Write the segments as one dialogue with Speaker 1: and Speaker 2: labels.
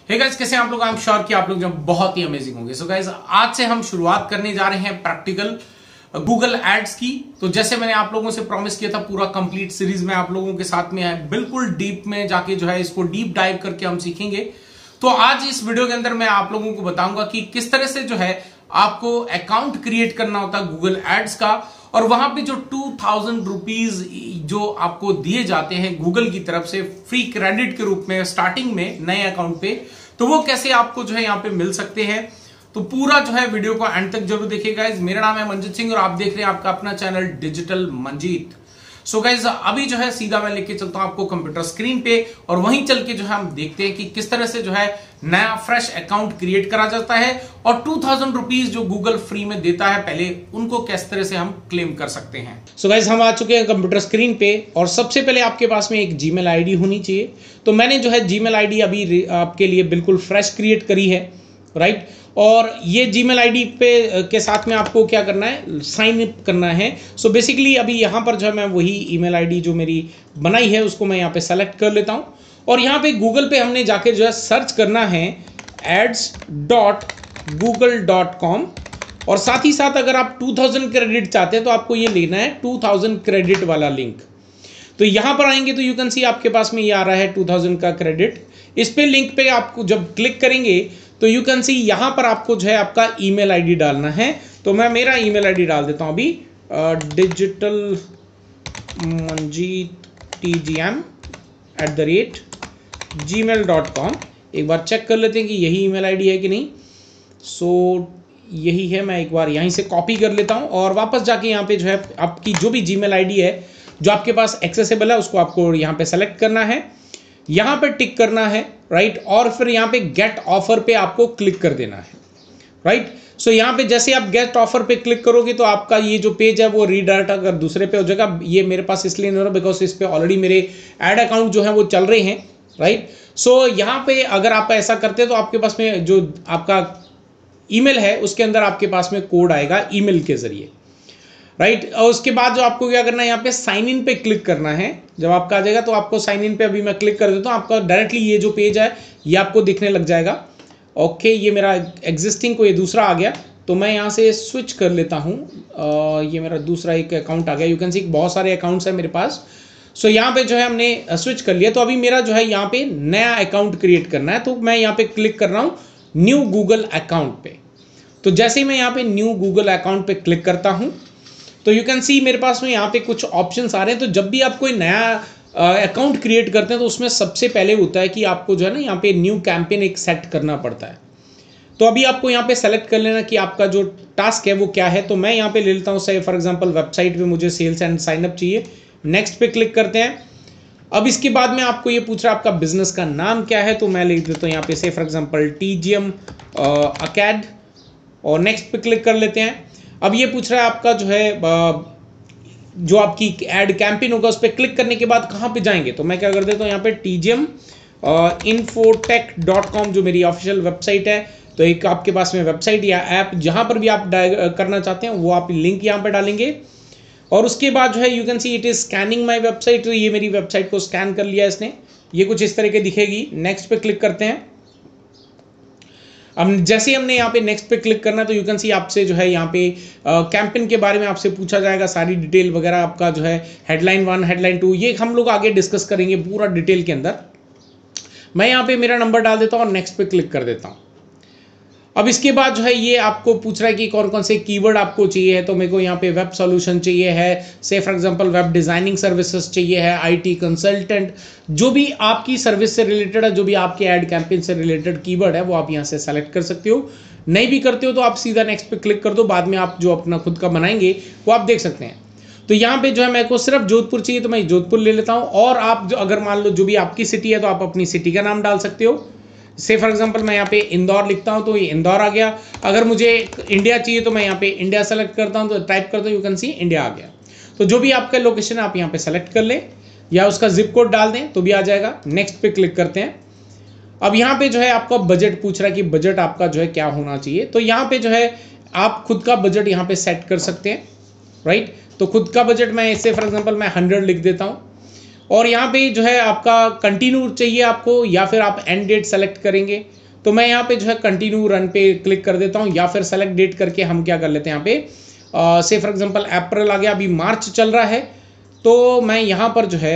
Speaker 1: Hey guys, कैसे हैं आप लोग? आई एम श्योर कि आप लोग जब बहुत ही अमेजिंग होंगे। सो गाइस, आज से हम शुरुआत करने जा रहे हैं प्रैक्टिकल गूगल एड्स की। तो जैसे मैंने आप लोगों से प्रॉमिस किया था, पूरा कंप्लीट सीरीज में आप लोगों के साथ में है, बिल्कुल डीप में जाके जो है इसको डीप डाइव करके हम सीखेंगे। तो आज इस वीडियो के अंदर मैं आप लोगों को बताऊंगा कि किस तरह से जो है आपको अकाउंट क्रिएट करना होता है गूगल एड्स का, और वहां पे जो 2000 रुपीज जो आपको दिए जाते हैं गूगल की तरफ से फ्री क्रेडिट के रूप में स्टार्टिंग में नए अकाउंट पे, तो वो कैसे आपको जो है यहाँ पे मिल सकते हैं। तो पूरा जो है वीडियो को एंड तक जरूर देखिएगा। मेरा नाम है मंजीत सिंह और आप देख रहे हैं आपका अपना channel digital Manjeet. So guys, अभी जो है सीधा मैं लेके चलता हूं आपको कंप्यूटर स्क्रीन पे, और वहीं चल के जो है हम देखते हैं कि किस तरह से जो है नया फ्रेश अकाउंट क्रिएट करा जाता है, और 2000 रुपीज जो गूगल फ्री में देता है पहले, उनको किस तरह से हम क्लेम कर सकते हैं। सो गाइज, हम आ चुके हैं कंप्यूटर स्क्रीन पे, और सबसे पहले आपके पास में एक जीमेल आईडी होनी चाहिए। तो मैंने जो है जीमेल आईडी अभी आपके लिए बिल्कुल फ्रेश क्रिएट करी है, राइट। और ये जीमेल आईडी पे के साथ में आपको क्या करना है, साइन अप करना है। सो बेसिकली अभी यहाँ पर जो है मैं वही ईमेल आईडी जो मेरी बनाई है उसको मैं यहाँ पे सेलेक्ट कर लेता हूँ, और यहाँ पे गूगल पे हमने जाके जो है सर्च करना है ads.google.com, और साथ ही साथ अगर आप 2000 क्रेडिट चाहते हैं तो आपको ये लेना है 2000 क्रेडिट वाला लिंक। तो यहाँ पर आएंगे तो यू कैन सी आपके पास में ये आ रहा है 2000 का क्रेडिट। इस पे लिंक पे आपको जब क्लिक करेंगे तो यू कैन सी यहाँ पर आपको जो है आपका ईमेल आईडी डालना है। तो मैं मेरा ईमेल आईडी डाल देता हूँ अभी, digitalmanjeetTGM@gmail.com। एक बार चेक कर लेते हैं कि यही ईमेल आईडी है कि नहीं। सो यही है। मैं एक बार यहीं से कॉपी कर लेता हूँ, और वापस जाके यहाँ पे जो है आपकी जो भी जीमेल आईडी है जो आपके पास एक्सेसिबल है उसको आपको यहाँ पे सेलेक्ट करना है, यहाँ पे टिक करना है, राइट। और फिर यहाँ पे गेट ऑफर पे आपको क्लिक कर देना है, राइट। सो यहाँ पे जैसे आप गेट ऑफर पे क्लिक करोगे तो आपका ये जो पेज है वो रीडायरेक्ट अगर दूसरे पे हो जाएगा। ये मेरे पास इसलिए नहीं हो रहा बिकॉज इस पे ऑलरेडी मेरे एड अकाउंट जो है वो चल रहे हैं, राइट। सो यहाँ पे अगर आप ऐसा करते हैं तो आपके पास में जो आपका ईमेल है उसके अंदर आपके पास में कोड आएगा ईमेल के जरिए, राइट। और उसके बाद जो आपको क्या करना है, यहाँ पे साइन इन पे क्लिक करना है। जब आपका आ जाएगा तो आपको साइन इन पे अभी मैं क्लिक कर देता हूँ, आपका डायरेक्टली ये जो पेज है ये आपको दिखने लग जाएगा। ओके, ये मेरा एग्जिस्टिंग को ये दूसरा आ गया, तो मैं यहाँ से स्विच कर लेता हूँ। ये मेरा दूसरा एक अकाउंट आ गया। यू कैन सी बहुत सारे अकाउंट्स हैं मेरे पास। सो यहाँ पे जो है हमने स्विच कर लिया। तो अभी मेरा जो है यहाँ पे नया अकाउंट क्रिएट करना है, तो मैं यहाँ पे क्लिक कर रहा हूँ न्यू गूगल अकाउंट पे। तो जैसे ही मैं यहाँ पे न्यू गूगल अकाउंट पे क्लिक करता हूँ तो यू कैन सी मेरे पास में यहाँ पे कुछ ऑप्शंस आ रहे हैं। तो जब भी आप कोई नया अकाउंट क्रिएट करते हैं तो उसमें सबसे पहले होता है कि आपको जो है ना यहाँ पे न्यू कैंपेन एक सेट करना पड़ता है। तो अभी आपको यहाँ पे सेलेक्ट कर लेना कि आपका जो टास्क है वो क्या है। तो मैं यहाँ पे ले लेता हूँ, से फॉर एग्जांपल वेबसाइट पे मुझे सेल्स एंड साइनअप चाहिए। नेक्स्ट पे क्लिक करते हैं। अब इसके बाद में आपको ये पूछ रहा है आपका बिजनेस का नाम क्या है, तो मैं लिख देता हूँ यहाँ पे से फॉर एग्जाम्पल TGM अकेड, और नेक्स्ट पे क्लिक कर लेते हैं। अब ये पूछ रहा है आपका जो है जो आपकी एड कैंपेन होगा उस पर क्लिक करने के बाद कहाँ पे जाएंगे, तो मैं क्या कर देता हूँ यहाँ पे TGM infotech.com जो मेरी ऑफिशियल वेबसाइट है। तो एक आपके पास में वेबसाइट या ऐप जहाँ पर भी आप करना चाहते हैं वो आप लिंक यहाँ पे डालेंगे, और उसके बाद जो है you can see it is scanning my website. तो ये मेरी वेबसाइट को स्कैन कर लिया इसने, ये कुछ इस तरह के दिखेगी। नेक्स्ट पे क्लिक करते हैं। अब जैसे हमने यहाँ पे नेक्स्ट पे क्लिक करना तो यू कैन सी आपसे जो है यहाँ पे कैंपेन के बारे में आपसे पूछा जाएगा, सारी डिटेल वगैरह आपका जो है हेडलाइन 1 हेडलाइन 2 ये हम लोग आगे डिस्कस करेंगे पूरा डिटेल के अंदर। मैं यहाँ पे मेरा नंबर डाल देता हूँ और नेक्स्ट पे क्लिक कर देता हूँ। अब इसके बाद जो है ये आपको पूछ रहा है कि कौन कौन से कीवर्ड आपको चाहिए है। तो मेरे को यहाँ पे वेब सॉल्यूशन चाहिए है, say for example web designing services चाहिए है, IT कंसल्टेंट, जो भी आपकी सर्विस से रिलेटेड है, जो भी आपके एड कैंपेन से रिलेटेड कीवर्ड है वो आप यहाँ से सेलेक्ट कर सकते हो। नहीं भी करते हो तो आप सीधा नेक्स्ट पे क्लिक कर दो, बाद में आप जो अपना खुद का बनाएंगे वो आप देख सकते हैं। तो यहाँ पे जो है मेरे को सिर्फ जोधपुर चाहिए तो मैं जोधपुर ले लेता हूँ, और आप जो अगर मान लो जो भी आपकी सिटी है तो आप अपनी सिटी का नाम डाल सकते हो। से फॉर एग्जांपल मैं यहाँ पे इंदौर लिखता हूँ तो ये इंदौर आ गया। अगर मुझे इंडिया चाहिए तो मैं यहाँ पे इंडिया सेलेक्ट करता हूँ, तो टाइप करता हूँ, यू कैन सी इंडिया आ गया। तो जो भी आपका लोकेशन है आप यहाँ पे सेलेक्ट कर लें या उसका जिप कोड डाल दें तो भी आ जाएगा। नेक्स्ट पे क्लिक करते हैं। अब यहाँ पे जो है आपका बजट पूछ रहा है कि बजट आपका जो है क्या होना चाहिए। तो यहाँ पे जो है आप खुद का बजट यहाँ पे सेट कर सकते हैं, राइट। तो खुद का बजट मैं इससे फॉर एग्जांपल मैं 100 लिख देता हूँ, और यहाँ पे जो है आपका कंटिन्यू चाहिए आपको या फिर आप एंड डेट सेलेक्ट करेंगे, तो मैं यहाँ पे जो है कंटिन्यू रन पे क्लिक कर देता हूँ, या फिर सेलेक्ट डेट करके हम क्या कर लेते हैं यहाँ पे से फॉर एग्जांपल अप्रैल आ गया, अभी मार्च चल रहा है, तो मैं यहाँ पर जो है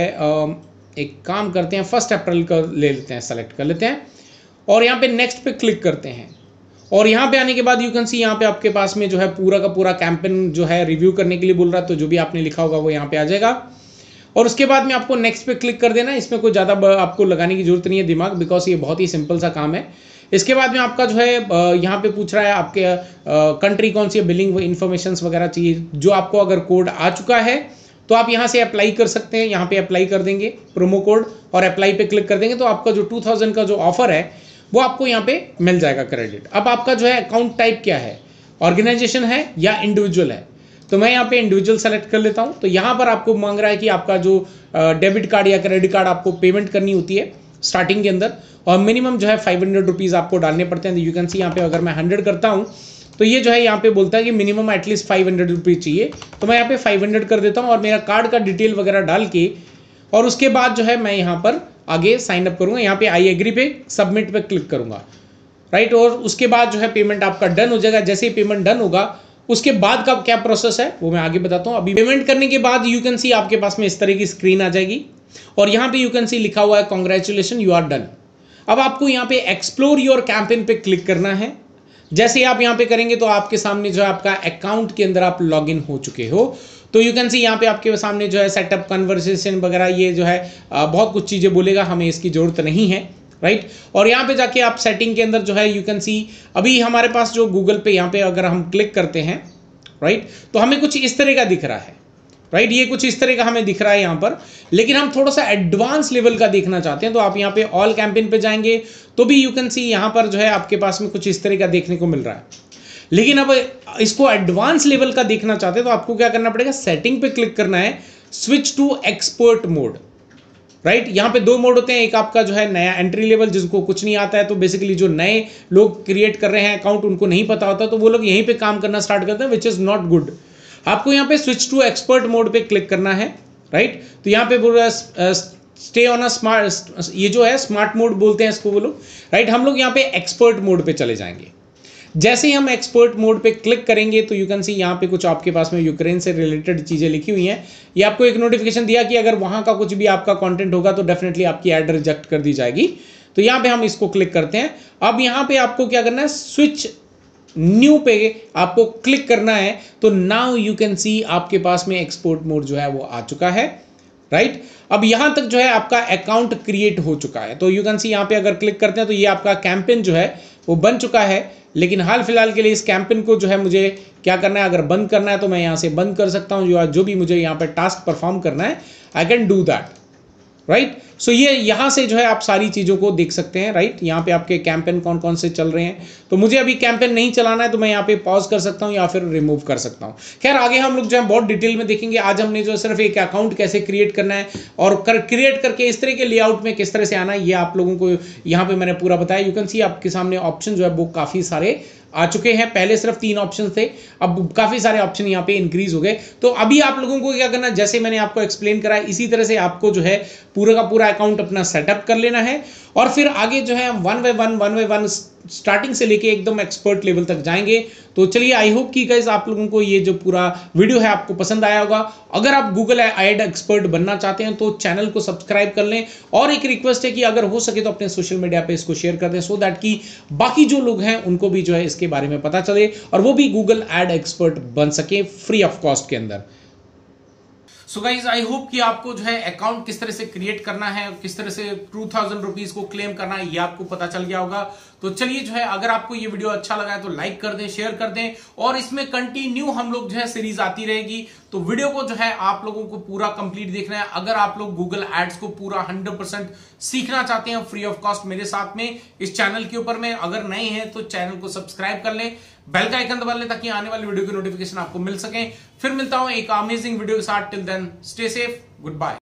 Speaker 1: एक काम करते हैं 1 अप्रैल का ले लेते हैं, सेलेक्ट कर लेते हैं और यहाँ पे नेक्स्ट पे क्लिक करते हैं। और यहाँ पे आने के बाद यू कैन सी यहाँ पे आपके पास में जो है पूरा का पूरा कैंपेन जो है रिव्यू करने के लिए बोल रहा है, तो जो भी आपने लिखा होगा वो यहाँ पे आ जाएगा और उसके बाद में आपको नेक्स्ट पे क्लिक कर देना है। इसमें कोई ज़्यादा आपको लगाने की जरूरत नहीं है दिमाग, बिकॉज ये बहुत ही सिंपल सा काम है। इसके बाद में आपका जो है यहाँ पे पूछ रहा है आपके कंट्री कौन सी है, बिलिंग इन्फॉर्मेशन वगैरह चाहिए, जो आपको अगर कोड आ चुका है तो आप यहाँ से अप्लाई कर सकते हैं। यहाँ पे अप्लाई कर देंगे प्रोमो कोड और अप्लाई पे क्लिक कर देंगे, तो आपका जो 2000 का जो ऑफर है वो आपको यहाँ पे मिल जाएगा क्रेडिट। अब आपका जो है अकाउंट टाइप क्या है, ऑर्गेनाइजेशन है या इंडिविजुअल है, तो मैं यहाँ पे इंडिविजुअल सेलेक्ट कर लेता हूँ। तो यहाँ पर आपको मांग रहा है कि आपका जो डेबिट कार्ड या क्रेडिट कार्ड आपको पेमेंट करनी होती है स्टार्टिंग के अंदर, और मिनिमम जो है 500 रुपीज़ आपको डालने पड़ते हैं। यू कैन सी यहाँ पे अगर मैं 100 करता हूँ तो ये जो है यहाँ पे बोलता है कि मिनिमम एटलीस्ट 500 रुपीज़ चाहिए, तो मैं यहाँ पे 500 कर देता हूँ और मेरा कार्ड का डिटेल वगैरह डाल के और उसके बाद जो है मैं यहाँ पर आगे साइन अप करूँगा। यहाँ पे आई एग्री पे सबमिट पे क्लिक करूँगा, राइट। और उसके बाद जो है पेमेंट आपका डन हो जाएगा। जैसे ही पेमेंट डन होगा उसके बाद का क्या प्रोसेस है वो मैं आगे बताता हूँ। अभी पेमेंट करने के बाद यू कैन सी आपके पास में इस तरह की स्क्रीन आ जाएगी और यहाँ पे यू कैन सी लिखा हुआ है कांग्रेचुलेशन यू आर डन। अब आपको यहाँ पे एक्सप्लोर योर कैंपेन पे क्लिक करना है। जैसे आप यहाँ पे करेंगे तो आपके सामने जो है आपका अकाउंट के अंदर आप लॉग इन हो चुके हो, तो यू कैन सी यहाँ पे आपके सामने जो है सेटअप कन्वर्सेशन वगैरह ये जो है बहुत कुछ चीज़ें बोलेगा, हमें इसकी जरूरत नहीं है, राइट। और यहाँ पे जाके आप सेटिंग के अंदर जो है यू कैन सी अभी हमारे पास जो गूगल पे यहाँ पे अगर हम क्लिक करते हैं, राइट, तो हमें कुछ इस तरह का दिख रहा है, राइट। ये कुछ इस तरह का हमें दिख रहा है यहाँ पर, लेकिन हम थोड़ा सा एडवांस लेवल का देखना चाहते हैं तो आप यहाँ पे ऑल कैंपेन पे जाएंगे तो भी यू कैन सी यहाँ पर जो है आपके पास में कुछ इस तरह का देखने को मिल रहा है। लेकिन अब इसको एडवांस लेवल का देखना चाहते हैं तो आपको क्या करना पड़ेगा, सेटिंग पे क्लिक करना है, switch to expert mode, right. यहाँ पे 2 मोड होते हैं, एक आपका जो है नया एंट्री लेवल जिसको कुछ नहीं आता है, तो बेसिकली जो नए लोग क्रिएट कर रहे हैं अकाउंट उनको नहीं पता होता तो वो लोग यहीं पे काम करना स्टार्ट करते हैं, विच इज नॉट गुड। आपको यहाँ पे स्विच टू एक्सपर्ट मोड पे क्लिक करना है, राइट। तो यहाँ पे पूरा स्टे ऑन अ स्मार्ट, ये जो है स्मार्ट मोड बोलते हैं इसको वो लोग, राइट। हम लोग यहाँ पे एक्सपर्ट मोड पे चले जाएंगे। जैसे ही हम एक्सपर्ट मोड पे क्लिक करेंगे तो यू कैन सी यहाँ पे कुछ आपके पास में यूक्रेन से रिलेटेड चीज़ें लिखी हुई हैं। ये आपको एक नोटिफिकेशन दिया कि अगर वहाँ का कुछ भी आपका कंटेंट होगा तो डेफिनेटली आपकी ऐड रिजेक्ट कर दी जाएगी। तो यहाँ पे हम इसको क्लिक करते हैं। अब यहाँ पे आपको क्या करना है, स्विच न्यू पे आपको क्लिक करना है। तो नाउ यू कैन सी आपके पास में एक्सपोर्ट मोड जो है वो आ चुका है, राइट। अब यहां तक जो है आपका अकाउंट क्रिएट हो चुका है। तो यू कैन सी यहाँ पे अगर क्लिक करते हैं तो ये आपका कैंपेन जो है वो बन चुका है। लेकिन हाल फिलहाल के लिए इस कैंपेन को जो है मुझे क्या करना है, अगर बंद करना है तो मैं यहाँ से बंद कर सकता हूँ। जो भी मुझे यहाँ पे टास्क परफॉर्म करना है I can do that, right. So ये यहाँ से जो है आप सारी चीज़ों को देख सकते हैं, राइट। यहाँ पे आपके कैंपेन कौन कौन से चल रहे हैं। तो मुझे अभी कैंपेन नहीं चलाना है तो मैं यहाँ पे पॉज कर सकता हूँ या फिर रिमूव कर सकता हूँ। खैर आगे हम लोग जो है बहुत डिटेल में देखेंगे। आज हमने जो सिर्फ एक अकाउंट कैसे क्रिएट करना है और क्रिएट करके इस तरह के लेआउट में किस तरह से आना है ये आप लोगों को यहाँ पे मैंने पूरा बताया। यू कैन सी आपके सामने ऑप्शन जो है वो काफ़ी सारे आ चुके हैं। पहले सिर्फ 3 ऑप्शन थे, अब काफ़ी सारे ऑप्शन यहाँ पे इंक्रीज हो गए। तो अभी आप लोगों को क्या करना है, जैसे मैंने आपको एक्सप्लेन करा इसी तरह से आपको जो है पूरा का पूरा अकाउंट अपना सेटअप कर लेना है और फिर आगे जो है वन बाय वन स्टार्टिंग से लेके एकदम एक्सपर्ट लेवल तक जाएंगे। तो चलिए आई होप कि गाइस आप लोगों को ये जो पूरा वीडियो है आपको पसंद आया होगा। अगर आप गूगल एड एक्सपर्ट बनना चाहते हैं तो चैनल को सब्सक्राइब कर लें और एक रिक्वेस्ट है कि अगर हो सके तो अपने सोशल मीडिया पे इसको शेयर कर दें, सो दैट कि बाकी जो लोग हैं उनको भी जो है इसके बारे में पता चले और वो भी गूगल एड एक्सपर्ट बन सके फ्री ऑफ कॉस्ट के अंदर। सो गाइज आई होप कि आपको जो है अकाउंट किस तरह से क्रिएट करना है, किस तरह से 2000 रुपीज को क्लेम करना है ये आपको पता चल गया होगा। तो चलिए जो है अगर आपको ये वीडियो अच्छा लगा है तो लाइक कर दें, शेयर कर दें और इसमें कंटिन्यू हम लोग जो है सीरीज आती रहेगी। तो वीडियो को जो है आप लोगों को पूरा कंप्लीट देखना है। अगर आप लोग गूगल एड्स को पूरा 100% सीखना चाहते हैं फ्री ऑफ कॉस्ट मेरे साथ में इस चैनल के ऊपर में, अगर नए हैं तो चैनल को सब्सक्राइब कर लें, बेल का आइकन दबा लें ताकि आने वाली वीडियो की नोटिफिकेशन आपको मिल सके। फिर मिलता हूं एक अमेजिंग वीडियो के साथ। Till then stay safe, good bye.